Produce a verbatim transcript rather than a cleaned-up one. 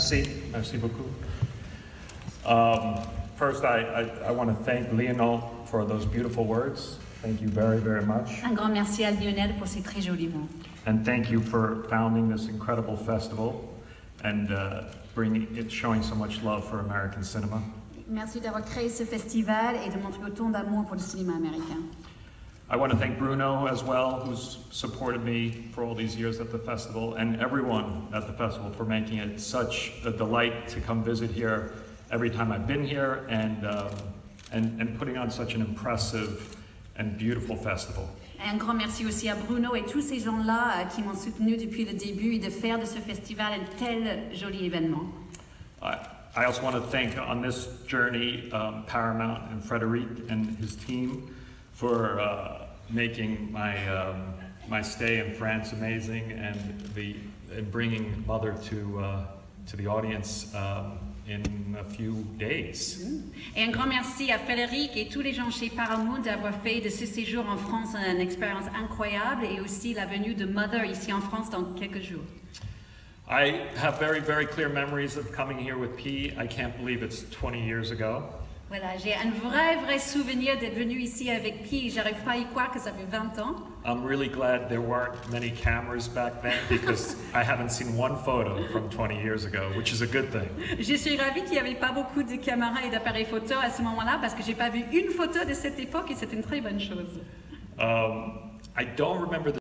Merci. Merci beaucoup. Um, first, I, I, I want to thank Lionel for those beautiful words. Thank you very, very much. Un grand merci à Lionel pour ces très jolis mots. And thank you for founding this incredible festival and uh, bringing it, showing so much love for American cinema. Merci d'avoir créé ce festival et de montrer autant d'amour pour le cinéma américain. I want to thank Bruno as well, who's supported me for all these years at the festival, and everyone at the festival for making it such a delight to come visit here every time I've been here, and, um, and, and putting on such an impressive and beautiful festival. Et un grand merci aussi à Bruno et tous ces gens-là euh, qui m'ont soutenu depuis le début et de faire de ce festival un tel joli événement. I, I also want to thank on this journey um, Paramount and Frederic and his team for uh, making my, um, my stay in France amazing and, the, and bringing Mother to, uh, to the audience um, in a few days. Et un grand merci à Frédéric et tous les gens chez Paramount d'avoir fait de ce séjour en France une expérience incroyable et aussi la venue de Mother ici en France dans quelques jours. I have very, very clear memories of coming here with P. I can't believe it's twenty years ago. Voilà, j'ai un vrai, vrai souvenir d'être venu ici avec Pi. J'arrive pas à y croire que ça fait vingt ans. I'm really glad there weren't many cameras back then because I haven't seen one photo from twenty years ago, which is a good thing. Je suis ravie qu'il n'y avait pas beaucoup de caméras et d'appareils photo à ce moment-là parce que j'ai pas vu une photo de cette époque et c'est une très bonne chose. Um, I don't remember the